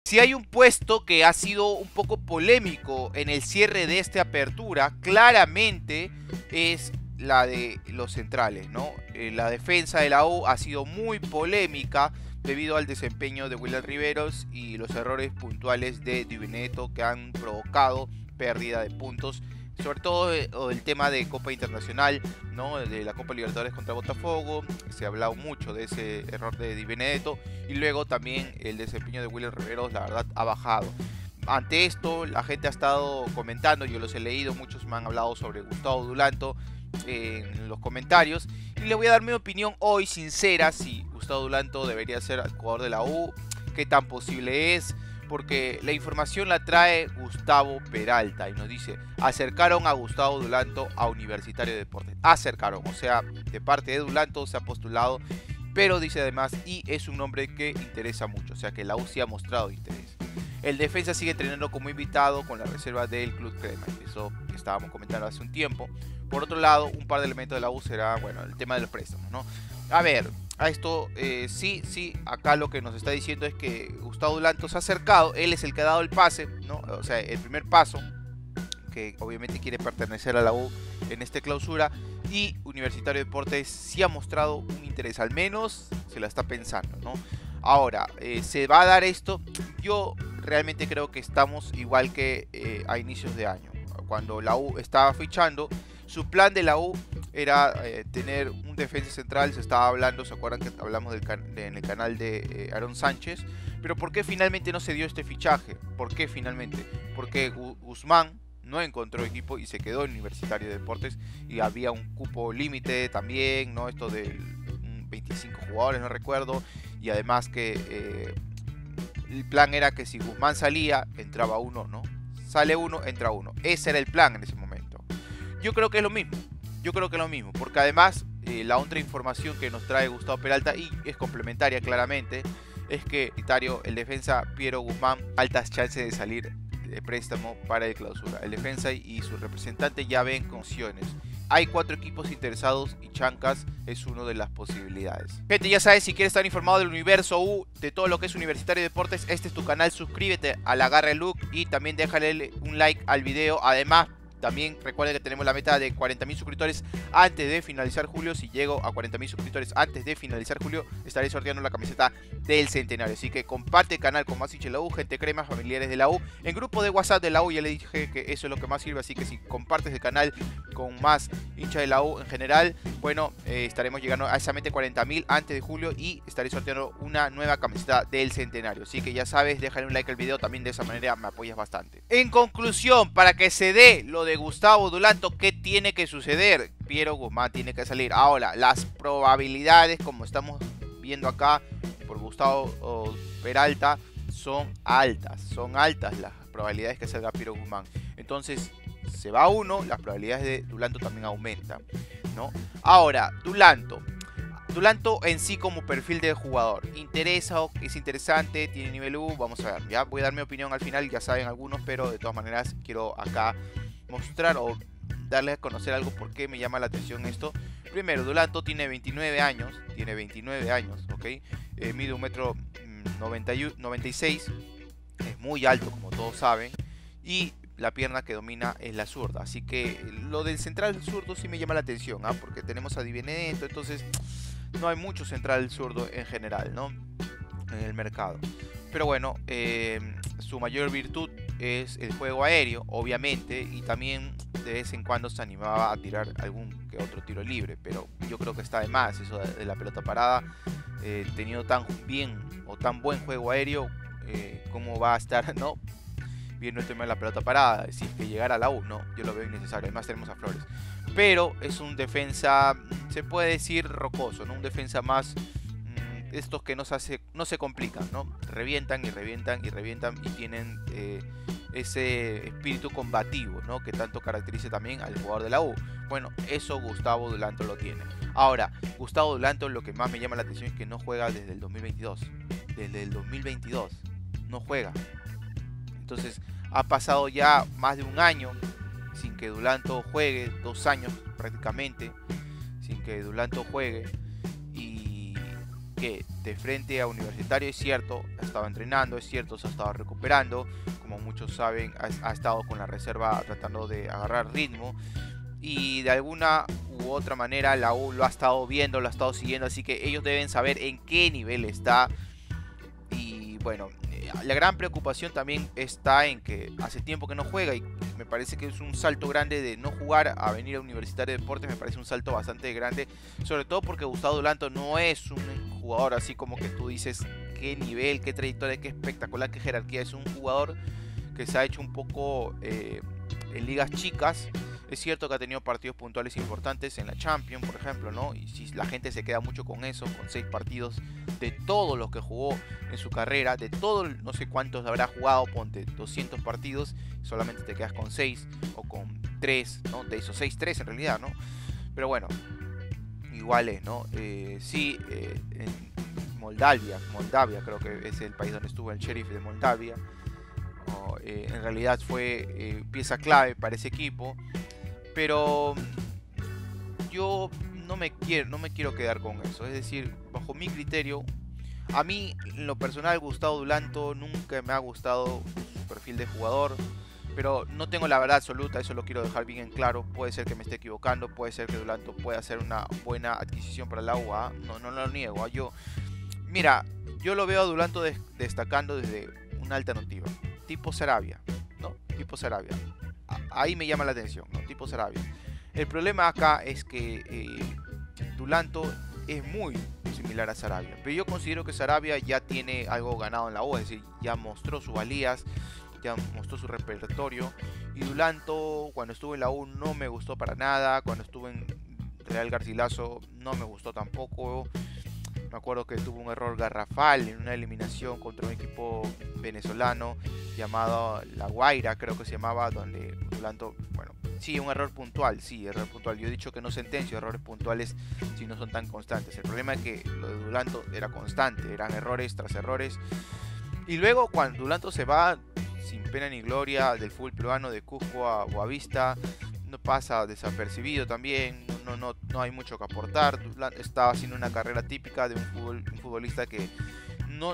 Si hay un puesto que ha sido un poco polémico en el cierre de esta apertura, claramente es la de los centrales, ¿no? La defensa de la U ha sido muy polémica debido al desempeño de William Riveros y los errores puntuales de Di Benedetto que han provocado pérdida de puntos, sobre todo el tema de Copa Internacional, ¿no? De la Copa Libertadores contra Botafogo. Se ha hablado mucho de ese error de Di Benedetto, y luego también el desempeño de William Riveros, la verdad, ha bajado. Ante esto, la gente ha estado comentando, yo los he leído, muchos me han hablado sobre Gustavo Dulanto en los comentarios, y le voy a dar mi opinión hoy sincera si Gustavo Dulanto debería ser el jugador de la U, qué tan posible es, porque la información la trae Gustavo Peralta y nos dice: acercaron a Gustavo Dulanto a Universitario de Deportes. Acercaron, o sea, de parte de Dulanto se ha postulado, pero dice además, y es un nombre que interesa mucho, o sea que la U sí ha mostrado interés. El defensa sigue entrenando como invitado con la reserva del Club Crema, eso estábamos comentando hace un tiempo. Por otro lado, un par de elementos de la U será, bueno, el tema de los préstamos, ¿no? A ver, a esto sí, acá lo que nos está diciendo es que Gustavo Dulanto se ha acercado, él es el que ha dado el pase, ¿no? O sea, el primer paso, que obviamente quiere pertenecer a la U en esta clausura, y Universitario de Deportes sí ha mostrado un interés, al menos se la está pensando, ¿no? Ahora, ¿se va a dar esto? Yo realmente creo que estamos igual que a inicios de año, cuando la U estaba fichando. Su plan de la U era tener un defensa central, se estaba hablando, ¿se acuerdan que hablamos en el canal de Aaron Sánchez? Pero ¿por qué finalmente no se dio este fichaje? ¿Por qué finalmente? Porque Guzmán no encontró equipo y se quedó en Universitario de Deportes, y había un cupo límite también, ¿no? Esto de 25 jugadores, no recuerdo, y además que el plan era que si Guzmán salía, entraba uno, ¿no? Sale uno, entra uno. Ese era el plan en ese momento. Yo creo que es lo mismo. Yo creo que es lo mismo. Porque además, la otra información que nos trae Gustavo Peralta, y es complementaria claramente, es que el defensa Piero Guzmán, altas chances de salir de préstamo para el clausura. El defensa y su representante ya ven con opciones. Hay 4 equipos interesados y Chancas es una de las posibilidades. Gente, ya sabes, si quieres estar informado del universo U, de todo lo que es Universitario de Deportes, este es tu canal. Suscríbete a la Garra Look y también déjale un like al video. Además, también recuerden que tenemos la meta de 40.000 suscriptores antes de finalizar julio. Si llego a 40.000 suscriptores antes de finalizar julio, estaré sorteando la camiseta del centenario. Así que comparte el canal con más hinchas de la U, gente crema, familiares de la U. En grupo de WhatsApp de la U ya le dije que eso es lo que más sirve. Así que si compartes el canal con más hinchas de la U en general, bueno, estaremos llegando a esa meta de 40.000 antes de julio y estaré sorteando una nueva camiseta del centenario. Así que ya sabes, déjale un like al video, también de esa manera me apoyas bastante. En conclusión, para que se dé lo de Gustavo Dulanto, ¿qué tiene que suceder? Piero Guzmán tiene que salir. Ahora, las probabilidades, como estamos viendo acá por Gustavo Peralta, son altas las probabilidades que salga Piero Guzmán. Entonces, se va uno, las probabilidades de Dulanto también aumentan, ¿no? Ahora, Dulanto en sí como perfil de jugador, es interesante, tiene nivel U, vamos a ver, ya voy a dar mi opinión al final, ya saben algunos, pero de todas maneras quiero acá mostrar o darles a conocer algo por qué me llama la atención esto. Primero, Dulanto tiene 29 años, ¿ok? Mide 1,96 m, es muy alto como todos saben, y la pierna que domina es la zurda. Así que lo del central zurdo sí me llama la atención, porque tenemos a Di Benedetto, entonces no hay mucho central zurdo en general, ¿no? En el mercado. Pero bueno, su mayor virtud es el juego aéreo, obviamente, y también de vez en cuando se animaba a tirar algún que otro tiro libre, pero yo creo que está de más eso de la pelota parada. Teniendo tan bien o tan buen juego aéreo, ¿cómo va a estar, no? Viendo el tema de la pelota parada, si es que llegara a la U, no, yo lo veo innecesario. Además tenemos a Flores, pero es un defensa, se puede decir rocoso, ¿no? Un defensa más estos que no se complican, ¿no? Revientan y tienen ese espíritu combativo, ¿no? Que tanto caracteriza también al jugador de la U. Bueno, eso Gustavo Dulanto lo tiene. Ahora, Gustavo Dulanto, lo que más me llama la atención es que no juega desde el 2022. Desde el 2022 no juega. Entonces ha pasado ya más de un año sin que Dulanto juegue, 2 años prácticamente sin que Dulanto juegue, y que de frente a Universitario es cierto, ha estado entrenando, es cierto, se ha estado recuperando, como muchos saben, ha estado con la reserva tratando de agarrar ritmo, y de alguna u otra manera la U lo ha estado viendo, lo ha estado siguiendo, así que ellos deben saber en qué nivel está. Y bueno, la gran preocupación también está en que hace tiempo que no juega, y me parece que es un salto grande de no jugar a venir a Universitario de Deportes. Me parece un salto bastante grande, sobre todo porque Gustavo Dulanto no es un jugador así como que tú dices qué nivel, qué trayectoria, qué espectacular, qué jerarquía. Es un jugador que se ha hecho un poco en ligas chicas. Es cierto que ha tenido partidos puntuales importantes en la Champions, por ejemplo, ¿no? Y si la gente se queda mucho con eso, con 6 partidos de todos los que jugó en su carrera, de todos, no sé cuántos habrá jugado, ponte 200 partidos, solamente te quedas con 6 o con 3, ¿no? De esos 6, 3 en realidad, ¿no? Pero bueno, igual es, ¿no? Sí, en Moldavia creo que es el país donde estuvo el Sheriff de Moldavia. En realidad fue pieza clave para ese equipo. Pero yo no me quiero quedar con eso. Es decir, bajo mi criterio, a mí en lo personal Gustavo Dulanto nunca me ha gustado su perfil de jugador. Pero no tengo la verdad absoluta, eso lo quiero dejar bien en claro. Puede ser que me esté equivocando, puede ser que Dulanto pueda hacer una buena adquisición para la UA. No lo niego. Mira, yo lo veo a Dulanto destacando desde una alternativa, tipo Sarabia, ¿no? Tipo Sarabia. Ahí me llama la atención, ¿no? Tipo Sarabia. El problema acá es que Dulanto es muy similar a Sarabia, pero yo considero que Sarabia ya tiene algo ganado en la U, es decir, ya mostró sus valías, ya mostró su repertorio. Y Dulanto, cuando estuvo en la U, no me gustó para nada. Cuando estuvo en Real Garcilaso, no me gustó tampoco. Me acuerdo que tuvo un error garrafal en una eliminación contra un equipo venezolano llamado La Guaira, creo que se llamaba, donde Dulanto, bueno, sí, un error puntual, sí, error puntual. Yo he dicho que no sentencio errores puntuales si no son tan constantes. El problema es que lo de Dulanto era constante, eran errores tras errores. Y luego cuando Dulanto se va sin pena ni gloria del fútbol peruano, de Cusco a Boavista, no pasa desapercibido también, no hay mucho que aportar. Estaba haciendo una carrera típica de un futbolista que no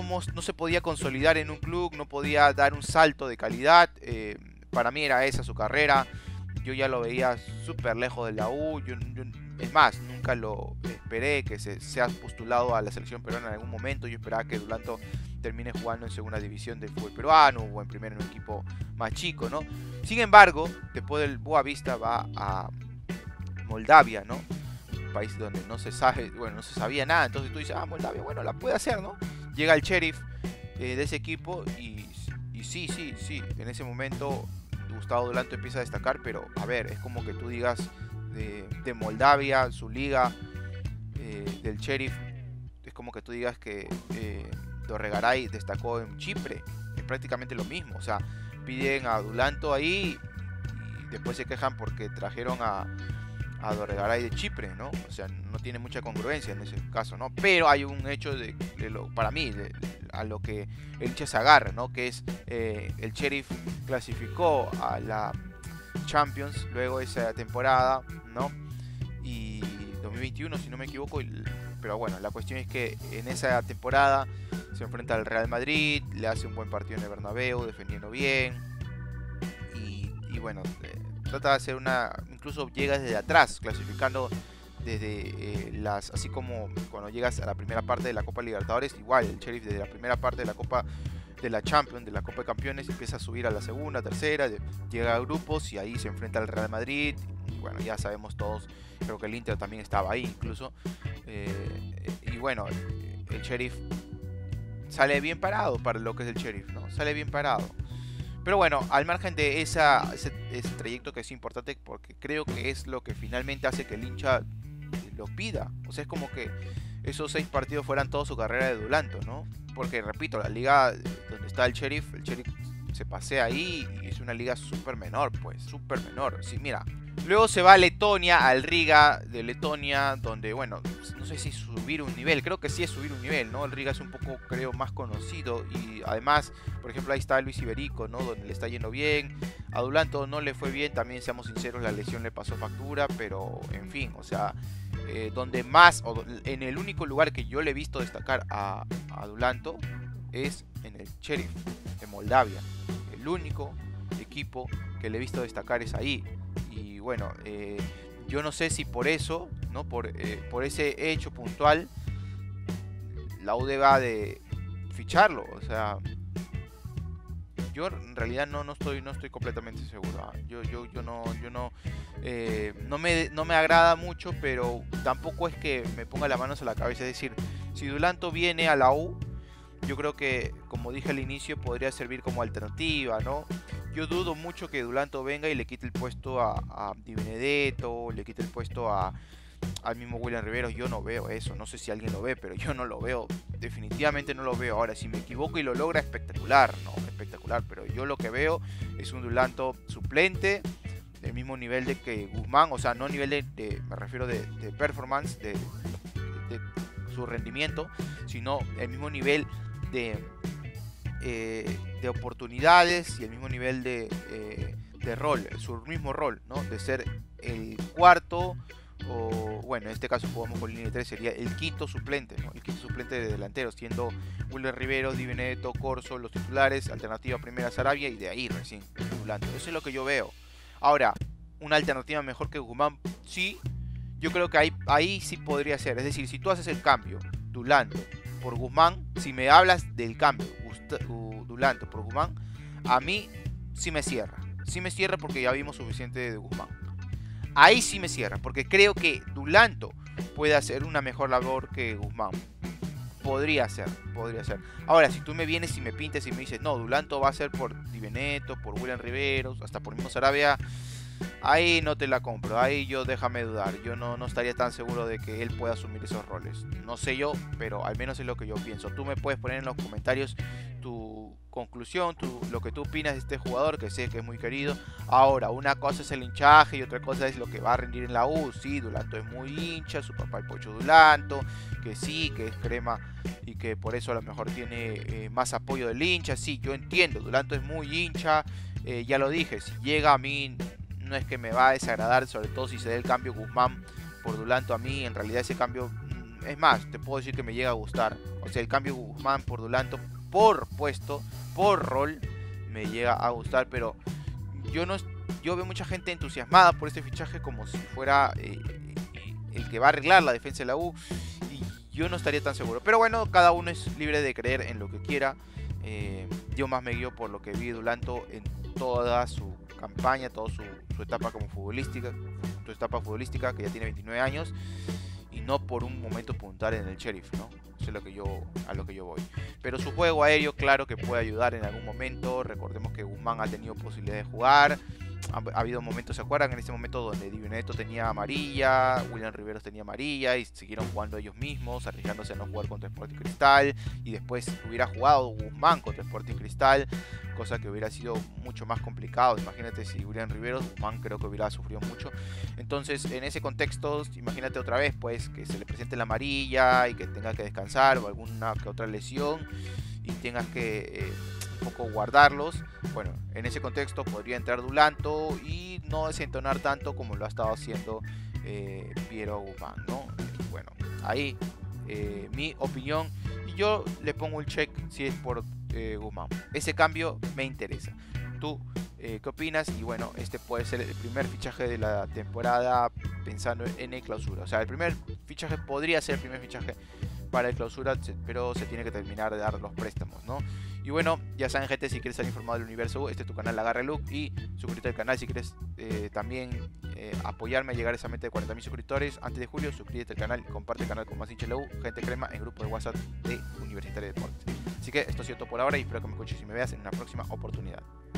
se podía consolidar en un club, no podía dar un salto de calidad. Para mí era esa su carrera. Yo ya lo veía súper lejos de la U. Es más, nunca lo esperé que sea postulado a la selección peruana en algún momento. Yo esperaba que Dulanto termine jugando en segunda división del fútbol peruano o en primera en un equipo más chico, ¿no? Sin embargo, después del Boavista va a Moldavia, ¿no? Un país donde no se sabe, bueno, no se sabía nada. Entonces tú dices, Moldavia, bueno, la puede hacer, ¿no? Llega el Sheriff de ese equipo y sí, en ese momento Gustavo Dulanto empieza a destacar, pero a ver, es como que tú digas de Moldavia, su liga, del Sheriff, es como que tú digas que Dorregaray destacó en Chipre. Es prácticamente lo mismo. O sea, piden a Dulanto ahí y después se quejan porque trajeron a Dorregaray de Chipre, ¿no? O sea, no tiene mucha congruencia en ese caso, ¿no? Pero hay un hecho para mí, a lo que el hincha se agarra, ¿no? Que es el Sheriff clasificó a la Champions luego de esa temporada, ¿no? Y 2021, si no me equivoco. Pero bueno, la cuestión es que en esa temporada se enfrenta al Real Madrid, le hace un buen partido en el Bernabéu, defendiendo bien. Y bueno, trata de hacer incluso llega desde atrás, clasificando desde así como cuando llegas a la primera parte de la Copa Libertadores, igual el Sheriff desde la primera parte de la Copa de la Champions, de la Copa de Campeones, empieza a subir a la segunda, tercera, llega a grupos y ahí se enfrenta al Real Madrid. Y bueno, ya sabemos todos, creo que el Inter también estaba ahí incluso. Y bueno, el Sheriff sale bien parado para lo que es el Sheriff, ¿no? Sale bien parado. Pero bueno, al margen de ese trayecto, que es importante porque creo que es lo que finalmente hace que el hincha lo pida. O sea, es como que esos 6 partidos fueran toda su carrera de Dulanto, ¿no? Porque repito, la liga donde está el Sheriff se pasea ahí y es una liga súper menor, pues, súper menor. Sí, mira. Luego se va a Letonia, al Riga de Letonia, donde, bueno, no sé si subir un nivel, creo que sí es subir un nivel, ¿no? El Riga es un poco, creo, más conocido y además, por ejemplo, ahí está Luis Iberico, ¿no? Donde le está yendo bien. A Dulanto no le fue bien, también seamos sinceros, la lesión le pasó factura, pero, en fin, o sea, donde más, en el único lugar que yo le he visto destacar a Dulanto es en el Sheriff de Moldavia. El único equipo que le he visto destacar es ahí. Y bueno, yo no sé si por eso, ¿no? Por ese hecho puntual, la U deba de ficharlo. O sea, yo en realidad no estoy completamente seguro. No me agrada mucho, pero tampoco es que me ponga las manos a la cabeza. Es decir, si Dulanto viene a la U, yo creo que, como dije al inicio, podría servir como alternativa, ¿no? Yo dudo mucho que Dulanto venga y le quite el puesto a Di Benedetto, le quite el puesto al mismo William Riveros. Yo no veo eso, no sé si alguien lo ve, pero yo no lo veo, definitivamente no lo veo. Ahora, si me equivoco y lo logra, espectacular, ¿no? Espectacular, pero yo lo que veo es un Dulanto suplente, del mismo nivel de que Guzmán, o sea, no nivel me refiero de performance, de su rendimiento, sino el mismo nivel de oportunidades y el mismo nivel de rol, su mismo rol, ¿no? De ser el cuarto, o bueno, en este caso jugamos con línea de 3, sería el quinto suplente, ¿no? El quinto suplente de delantero, siendo Wilmer Riveros, Di Benedetto, Corso los titulares, alternativa primera Sarabia y de ahí recién Dulanto. Eso es lo que yo veo. Ahora, una alternativa mejor que Guzmán, sí, yo creo que ahí sí podría ser. Es decir, si tú haces el cambio Dulanto por Guzmán, si me hablas del cambio Dulanto por Guzmán, a mí sí me cierra. Sí me cierra porque ya vimos suficiente de Guzmán. Ahí sí me cierra, porque creo que Dulanto puede hacer una mejor labor que Guzmán. Podría ser. Ahora, si tú me vienes y me pintas y me dices, no, Dulanto va a ser por Di Benedetto, por William Riveros, hasta por mismo Sarabia, ahí no te la compro, ahí yo déjame dudar. Yo no estaría tan seguro de que él pueda asumir esos roles. No sé yo, pero al menos es lo que yo pienso. Tú me puedes poner en los comentarios tu conclusión, lo que tú opinas de este jugador, que sé que es muy querido. Ahora, una cosa es el hinchaje y otra cosa es lo que va a rendir en la U. Sí, Dulanto es muy hincha, su papá el Pocho Dulanto, que sí, que es crema y que por eso a lo mejor tiene más apoyo del hincha. Sí, yo entiendo, Dulanto es muy hincha, ya lo dije, si llega a mí no es que me va a desagradar, sobre todo si se da el cambio Guzmán por Dulanto. A mí en realidad ese cambio, es más, te puedo decir que me llega a gustar. O sea, el cambio Guzmán por Dulanto, por puesto, por rol, me llega a gustar, pero yo veo mucha gente entusiasmada por este fichaje como si fuera el que va a arreglar la defensa de la U, y yo no estaría tan seguro. Pero bueno, cada uno es libre de creer en lo que quiera. Yo más me guío por lo que vi Dulanto en toda su campaña, toda su etapa como futbolística, que ya tiene 29 años, y no por un momento puntual en el Sheriff, ¿no? Eso es a lo que yo voy. Pero su juego aéreo, claro que puede ayudar en algún momento. Recordemos que Guzmán ha tenido posibilidad de jugar. Ha habido momentos, ¿se acuerdan? En este momento donde Di Benedetto tenía amarilla, William Riveros tenía amarilla y siguieron jugando ellos mismos, arriesgándose a no jugar contra Sporting Cristal, y después hubiera jugado Guzmán contra Sporting Cristal, cosa que hubiera sido mucho más complicado. Imagínate si William Riveros, Guzmán creo que hubiera sufrido mucho. Entonces, en ese contexto, imagínate otra vez, pues, que se le presente la amarilla y que tenga que descansar o alguna que otra lesión y tengas que un poco guardarlos. Bueno, en ese contexto podría entrar Dulanto y no desentonar tanto como lo ha estado haciendo Piero Guzmán, ¿no? Bueno, ahí mi opinión, y yo le pongo el check si es por Guzmán. Ese cambio me interesa. ¿Tú qué opinas? Y bueno, este puede ser el primer fichaje de la temporada pensando en el clausura. O sea, el primer fichaje podría ser el primer fichaje para el clausura, pero se tiene que terminar de dar los préstamos, ¿no? Y bueno, ya saben, gente, si quieres estar informado del universo, este es tu canal Agarre Look, y suscríbete al canal si quieres también apoyarme a llegar a esa meta de 40.000 suscriptores antes de julio. Suscríbete al canal y comparte el canal con más hinchas de la U, gente crema, en grupo de WhatsApp de Universitario de Deportes. Así que esto ha sido todo por ahora y espero que me escuches y me veas en una próxima oportunidad.